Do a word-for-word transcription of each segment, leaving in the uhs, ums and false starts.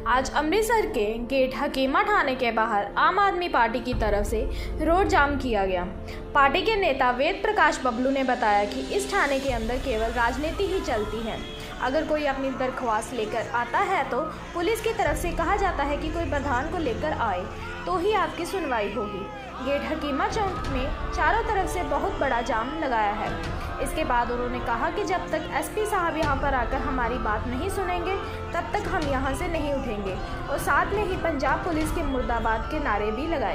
आज अमृतसर के गेट हकीमा थाने के बाहर आम आदमी पार्टी की तरफ से रोड जाम किया गया। पार्टी के नेता वेद प्रकाश बबलू ने बताया कि इस थाने के अंदर केवल राजनीति ही चलती है। अगर कोई अपनी दरख्वास्त लेकर आता है तो पुलिस की तरफ से कहा जाता है कि कोई प्रधान को लेकर आए तो ही आपकी सुनवाई होगी। गेट हकीमा चौक में चारों तरफ से बहुत बड़ा जाम लगाया है। इसके बाद उन्होंने कहा कि जब तक एसपी साहब यहां पर आकर हमारी बात नहीं सुनेंगे तब तक हम यहां से नहीं उठेंगे और साथ में ही पंजाब पुलिस के मुर्दाबाद के नारे भी लगाए।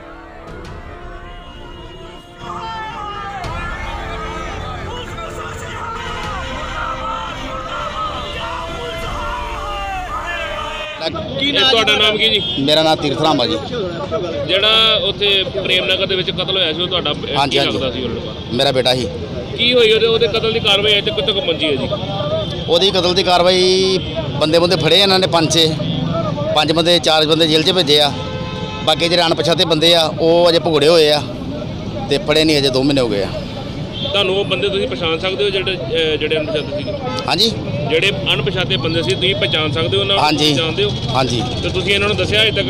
नाम की जी? मेरा नाम तीरथ राम है जी। ਜਿਹੜਾ ਉੱਥੇ ਪ੍ਰੇਮ ਨਗਰ ਦੇ ਵਿੱਚ ਕਤਲ ਹੋਇਆ ਸੀ ਉਹ ਤੁਹਾਡਾ ਕੀ ਲੱਗਦਾ ਸੀ? ਮੇਰਾ ਬੇਟਾ ਹੀ। ਕੀ ਹੋਈ ਉਹਦੇ ਉਹਦੇ ਕਤਲ ਦੀ ਕਾਰਵਾਈ ਅੱਜ ਕਿੱਥੇ ਪਹੁੰਚੀ ਹੈ ਜੀ? ਉਹਦੀ ਕਤਲ ਦੀ ਕਾਰਵਾਈ ਬੰਦੇ ਬੰਦੇ ਫੜੇ ਇਹਨਾਂ ਨੇ ਪੰਜ ਛੇ ਪੰਜ ਬੰਦੇ ਚਾਰ ਬੰਦੇ ਜੇਲ੍ਹ 'ਚ ਭੇਜੇ ਆ। ਬਾਕੀ ਜਿਹੜੇ ਅਣਪਛਾਤੇ ਬੰਦੇ ਆ ਉਹ ਅਜੇ ਭੁਗੜੇ ਹੋਏ ਆ ਤੇ ਫੜੇ ਨਹੀਂ ਅਜੇ ਦੋ ਮਹੀਨੇ ਹੋ ਗਏ ਆ। ਤੁਹਾਨੂੰ ਉਹ ਬੰਦੇ ਤੁਸੀਂ ਪਛਾਣ ਸਕਦੇ ਹੋ ਜਿਹੜੇ ਜਿਹੜੇ ਅਣਪਛਾਤੇ ਸੀ? ਹਾਂਜੀ, ਜਿਹੜੇ ਅਣਪਛਾਤੇ ਬੰਦੇ ਸੀ ਤੁਸੀਂ ਪਛਾਣ ਸਕਦੇ ਹੋ ਉਹਨਾਂ ਨੂੰ? ਪਛਾਣਦੇ ਹੋ? ਹਾਂਜੀ। ਤੇ ਤੁਸੀਂ ਇਹਨਾਂ ਨੂੰ ਦੱਸਿਆ ਅਜੇ ਤੱਕ?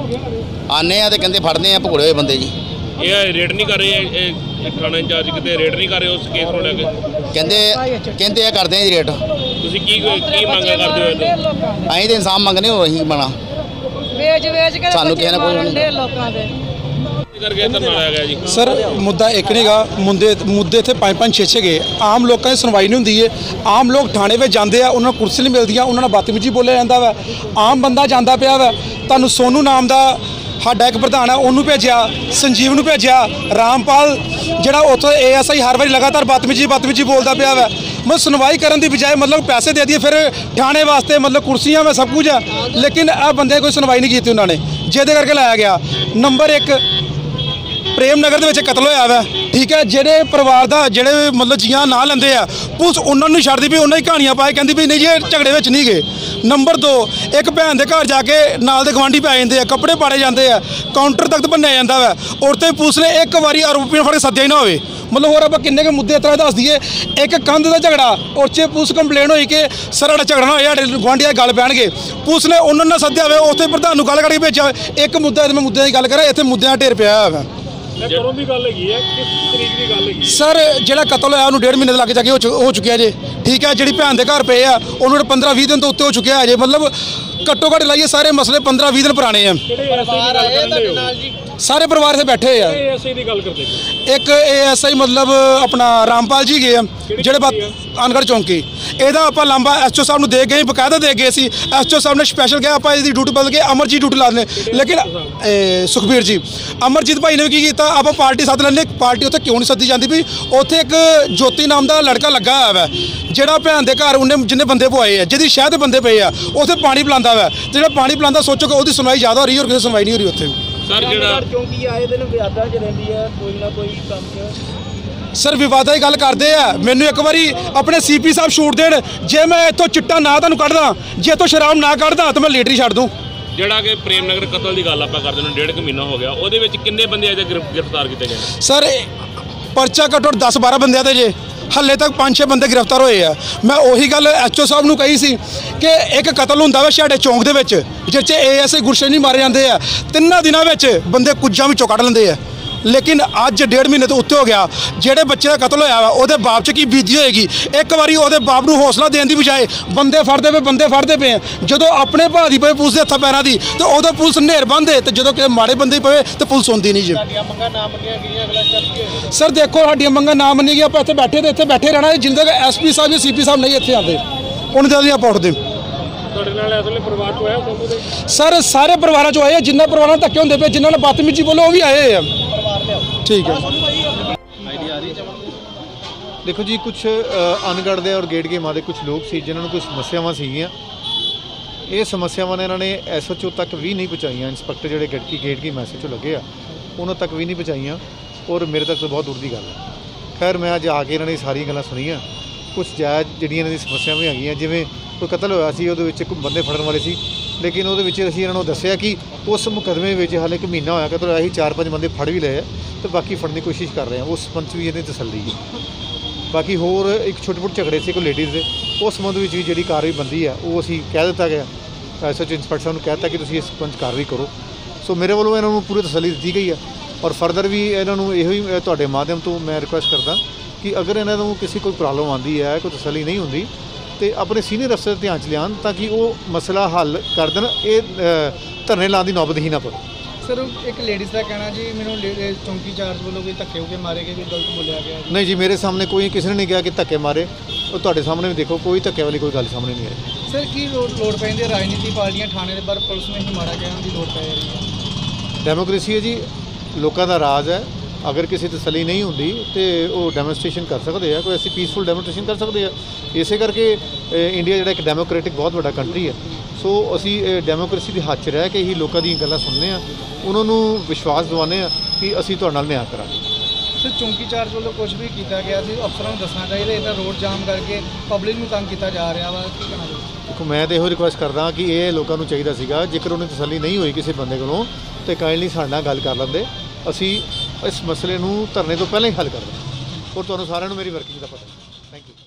ਆਨੇ ਆ ਤੇ ਕਹਿੰਦੇ ਫੜਨੇ ਆ ਭੁਗੜੇ ਹੋਏ ਬੰਦੇ ਜੀ। ਇਹ ਰੇਡ ਨਹੀਂ ਕਰ ਰਹੇ? ਇਹ ਥਾਣਾ ਇੰਚਾਰਜ ਕਿਤੇ ਰੇਡ ਨਹੀਂ ਕਰ ਰਹੇ ਉਸ ਕੇਸ ਨੂੰ ਲੈ ਕੇ? ਕਹਿੰਦੇ ਕਹਿੰਦੇ ਆ ਕਰਦੇ ਆ ਜੀ ਰੇਡ। ਤੁਸੀਂ ਕੀ ਕੀ ਮੰਗ ਕਰਦੇ ਹੋ? ਅਸੀਂ ਤਾਂ ਇਨਸਾਫ ਮੰਗਨੇ ਹੋ ਅਸੀਂ ਬਣਾ ਵੇਚ ਵੇਚ ਕੇ ਸਾਨੂੰ ਕਿਸੇ ਨੇ ਕੋਈ ਲੋਕਾਂ ਦੇ ਕਰਕੇ ਧਰਨਾ ਲਾਇਆ ਗਿਆ ਜੀ। सर मुद्दा एक नहीं गा, मुद्दे मुद्दे थे पाँच पाँच छे छे गए। आम लोगों की सुनवाई नहीं होंगी है। आम लोग थाने में जाते हैं, उन्होंने कुर्सी नहीं मिलती, उन्होंने बदतमीजी बोलिया जाता है। आम बंदा जाता पाया वा, तुहानू सोनू नाम का साडा एक प्रधान है उन्होंने भेजा, संजीव नूं भेजा, रामपाल जिहड़ा उत्थों ए एस आई हर बारी लगातार बदतमीजी बदतमीजी बोलता पाया वा। मतलब सुनवाई करने की बजाय मतलब पैसे दे दिए फिर थाने वास्ते, मतलब कुर्सियां में सब कुछ है, लेकिन आ बंदे कोई सुनवाई नहीं की उन्होंने, जिहदे करके लाया गया। नंबर एक प्रेम नगर के कतल होया वा, ठीक है, जेडे परिवार का जेडे मतलब जियां ना लेंदे आ पुलिस उन्होंने छड्डदी भी उन्होंने कहानियां पाए, कहती भी नहीं जी झगड़े में नहीं गए। नंबर दो, एक भैन के घर जाके नाल दे गवांढी पै जाते हैं, कपड़े पाड़े जाते हैं, काउंटर तक भन्निया जाता है, और तो पुलिस ने एक बारी आरोपियों फड़ के सद्या ही ना हो। मतलब होर आप किन्ने के मुद्दे इतना दस दिए, एक कंध का झगड़ा और च पुलिस कंप्लेन हुई कि सर साढ़ा झगड़ा ना होया गुआंढिया गल पैणगे, पुलिस ने उन्होंने सद्या हो, उत्थे प्रधान गल करके भेजा। एक मुद्दा मैं मुद्दे की गल करा, इत्थे मुद्दे ढेर पिया है। सर जो कतल होया डेढ़ महीने लग जाके हो चुके जे, ठीक है, जी भैन के घर पे है उन्होंने पंद्रह भी दिन तो उत्ते हो चुके हैं जे, मतलब घट्टो घट्ट लाइए सारे मसले पंद्रह भी दिन पुराने हैं। सारे परिवार से बैठे हैं। एक ए एस आई मतलब अपना रामपाल जी गए जेडे बात अनगढ़ चौंकी, यदा आप लांबा एस ओ साहब दे गए, बकायदा दे गए सी। एस ओ साहब ने स्पैशल कहा आप ड्यूटी बदल के अमरजीत ड्यूटी ला दें, लेकिन सुखबीर जी अमरजीत भाई ने भी किया आप पार्टी सद लें, पार्टी उत्थे क्यों नहीं सद्दी जाती भी? उत्थे एक ज्योति नाम का लड़का लगा हुआ है जोड़ा भैन के घर उन्हें जिन्हें बंदे पवाए है, जिहदी शहर के बंदे पे है, उत्थे पानी पिलांदा वा, तो जो पानी पिलांदा सोचो कि उसकी सुनवाई ज़्यादा हो रही है और किसी सुनवाई नहीं हो रही उत्थे। सर जिहड़ा सर विवादा की गल करते हैं, मैनू एक बारी अपने सी पी साहब छूट देन, जे मैं इतों चिट्टा ना तुहानू कढ़दा, जे तो शराब ना कढ़दा तो मैं लीडर ही छड्ड दूँ। ਜਿਹੜਾ कि प्रेम नगर कतल की गल आप करते हैं डेढ़ क महीना हो गया, ਉਹਦੇ ਵਿੱਚ किन्ने बंदे अजे गिरफ्तार किए गए? सर परचा घट्टो दस बारह बंदे ते जे हले तक पाँच छे बंदे गिरफ्तार होए आ। मैं उही गल एच ओ साहब नूं कही सी कि एक कतल हुंदा वा छाड़े चौंक दे विच, जिस च ए एस आई गुरशेनी मारे जाते हैं, तिन्ना दिनों में बंदे कुज्जां विचों कढ़ लेंदे आ, लेकिन अज डेढ़ महीने तो उत्ते हो गया। जेडे बच्चे का कतल होया वा ओहदे बाप च की बीती होएगी? एक बारी ओहदे बाप नूं हौसला देने की बजाय बंदे फड़दे पे बंदे फड़दे पे जदों अपने भा दी पवे पुलिस दे हत्थां पैरां दी, तो उदों पुलिस नेर बंदे ते जदों कि माड़े बंदे पवे तो पुलिस सुनदी नहीं जी। सर देखो साडियां मंगां ना मन्नी गई, आपां इत्थे बैठे ते इत्थे बैठे रहना, जिंदे तक एस पी साहब सी पी साहब नहीं इत्थे आते उन्हें आपां उठदे। सर सारे परिवार चो आए, जिन्ना परिवार धक्के होंदे पे, जिन्होंने बदतमीजी बोलो वो भी आए हैं। ठीक है। देखो जी कुछ अनगढ़ दे और गेट गेमां दे कुछ लोग सी जिन्होंने कुछ समस्यावां सीगियां, ये समस्यावां ने इन्होंने एस एच ओ तक भी नहीं पहुँचाइयां, इंस्पैक्टर जो गेट की गेट गेम एस एच ओ लगे आ उन्होंने तक भी नहीं पहुँचाइयां, और मेरे तक तो बहुत दूर की गल है। खैर मैं अज आके इन्होंने सारी गल्लां सुनियां, कुछ जायज़ जिहड़ियां इन्हां दी समस्यावां हैगियां, जिवें कोई कतल होया सी उहदे विच बंदे फड़न वाले सी, लेकिन वो असीं इन्हां नूं दस्सिया कि उस मुकदमे में हाले एक महीना होया कतल होया, चार पाँच बंदे फड़ भी लए तो बाकी फड़ने की कोशिश कर रहे हैं, उस संबंध भी इहदी तसल्ली है। बाकी होर एक छोटे मोटे झगड़े से कोई लेडीज़ के उस संबंध में भी जी कार्रवाई बनती है वो असीं कह दिता गया ਐਸਐਚਓ ਇੰਸਪੈਕਟਰ ਸਾਹਿਬ ਨੂੰ ਕਹਿ ਦਿੱਤਾ ਕਿ ਤੁਸੀਂ ਇਸ ਪੰਚ ਕਾਰਵਾਈ ਕਰੋ। ਸੋ ਮੇਰੇ ਵੱਲੋਂ ਇਹਨਾਂ ਨੂੰ ਪੂਰੀ ਤਸੱਲੀ ਦਿੱਤੀ ਗਈ ਹੈ ਔਰ ਫਰਦਰ ਵੀ ਇਹਨਾਂ ਨੂੰ ਇਹੋ ਹੀ ਤੁਹਾਡੇ ਮਾਧਿਅਮ ਤੋਂ ਮੈਂ ਰਿਕੁਐਸਟ ਕਰਦਾ ਕਿ ਅਗਰ ਇਹਨਾਂ ਨੂੰ ਕਿਸੇ ਕੋਈ ਪ੍ਰੋਬਲਮ ਆਉਂਦੀ ਹੈ, ਕੋਈ ਤਸੱਲੀ ਨਹੀਂ ਹੁੰਦੀ, ਤੇ ਆਪਣੇ ਸੀਨੀਅਰ ਅਫਸਰ ਧਿਆਨ 'ਚ ਲਿਆਉਣ ਤਾਂ ਕਿ ਉਹ ਮਸਲਾ ਹੱਲ ਕਰ ਦੇਣ। ਇਹ ਧਰਨੇ ਲਾਉਣ ਦੀ ਨੌਬਤ ਹੀ ਨਾ ਪਵੇ। ਸਰ ਇੱਕ ਲੇਡੀਜ਼ ਦਾ ਕਹਿਣਾ ਜੀ ਮੈਨੂੰ ਚੌਂਕੀ ਚਾਰਜ ਵੱਲੋਂ ਕੋਈ ਧੱਕੇ ਹੋਕੇ ਮਾਰੇ ਗਏ, ਵੀ ਗਲਤ ਬੋਲਿਆ ਗਿਆ। ਨਹੀਂ ਜੀ, ਮੇਰੇ ਸਾਹਮਣੇ ਕੋਈ ਕਿਸੇ ਨੇ ਨਹੀਂ ਕਿਹਾ ਕਿ ਧੱਕੇ ਮਾਰੇ। ਉਹ ਤੁਹਾਡੇ ਸਾਹਮਣੇ ਵੀ ਦੇਖੋ, ਕੋਈ ਧੱਕੇ ਵਾਲੀ ਕੋਈ ਗੱਲ ਸਾਹਮਣੇ ਨਹੀਂ ਆਈ। ਸਰ ਕੀ ਲੋੜ ਲੋੜ ਪੈਂਦੀ ਹੈ ਰਾਜਨੀਤੀ ਪਾਰਟੀਆਂ ਥਾਣੇ ਦੇ ਬਾਹਰ ਪੁਲਿਸ ਨੂੰ ਹੀ ਮਾਰਾ ਗਿਆ ਦੀ ਲੋੜ ਪੈ ਰਹੀ ਹੈ? ਡੈਮੋਕ੍ਰੇਸੀ ਹੈ ਜੀ, ਲੋਕਾਂ ਦਾ ਰਾਜ ਹੈ। ਅਗਰ ਕਿਸੇ ਤਸੱਲੀ ਨਹੀਂ ਹੁੰਦੀ ਤੇ ਉਹ ਡੈਮੋਨਸਟ੍ਰੇਸ਼ਨ ਕਰ ਸਕਦੇ ਆ, ਕੋਈ ਐਸੀ ਪੀਸਫੁਲ ਡੈਮੋਨਸਟ੍ਰੇਸ਼ਨ ਕਰ ਸਕਦੇ ਆ। ਇਸੇ ਕਰਕੇ ਇੰਡੀਆ ਜਿਹੜਾ ਇੱਕ ਡੈਮੋਕ੍ਰੈਟਿਕ ਬਹੁਤ ਵੱਡਾ ਕੰਟਰੀ ਹੈ। ਸੋ ਅਸੀਂ ਡੈਮੋਕ੍ਰੇਸੀ ਦੇ ਹੱਥ 'ਚ ਰਹਿ ਕੇ ਹੀ ਲੋਕਾਂ ਦੀਆਂ ਗੱਲਾਂ ਸੁਣਦੇ ਹਾਂ, ਉਹਨਾਂ ਨੂੰ ਵਿਸ਼ਵਾਸ ਦਿਵਾਉਂਦੇ ਹਾਂ ਕਿ ਅਸੀਂ ਤੁਹਾਡੇ ਨਾਲ ਨਿਆਂ ਕਰਾਂਗੇ। ਸਰ ਚੌਂਕੀ ਚਾਰਜ ਵੱਲੋਂ ਕੁਝ ਵੀ ਕੀਤਾ ਗਿਆ ਸੀ, ਅਫਸਰਾਂ ਨੂੰ ਦੱਸਣਾ ਚਾਹੀਦਾ ਇਹਦਾ ਰੋਡ ਜਾਮ ਕਰਕੇ ਪਬਲਿਕ ਨੂੰ ਤੰਗ ਕੀਤਾ ਜਾ ਰਿਹਾ ਵਾ, ਕੀ ਕਹਿਣਾ ਚਾਹੀਦਾ? ਦੇਖੋ, ਮੈਂ ਤਾਂ ਇਹੋ ਰਿਕੁਐਸਟ ਕਰਦਾ ਕਿ ਇਹ ਲੋਕਾਂ ਨੂੰ ਚਾਹੀਦਾ ਸੀਗਾ, ਜੇਕਰ ਉਹਨੇ ਤਸੱਲੀ ਨਹੀਂ ਹੋਈ ਕਿਸੇ ਬੰਦੇ ਕੋਲੋਂ ਤਾਂ ਕਾਈਂਡਲੀ ਸਾਡੇ ਨਾਲ ਗੱਲ ਕਰ ਲੈਂਦੇ। ਅਸੀਂ ਇਸ ਮਸਲੇ ਨੂੰ ਧਰਨੇ ਤੋਂ ਪਹਿਲਾਂ ਹੀ ਹੱਲ ਕਰ ਦਿੰਦੇ। ਔਰ ਤੁਹਾਨੂੰ ਸਾਰਿਆਂ ਨੂੰ ਮੇਰੀ ਵਰਕਿੰਗ ਦਾ ਪਤਾ। Thank you.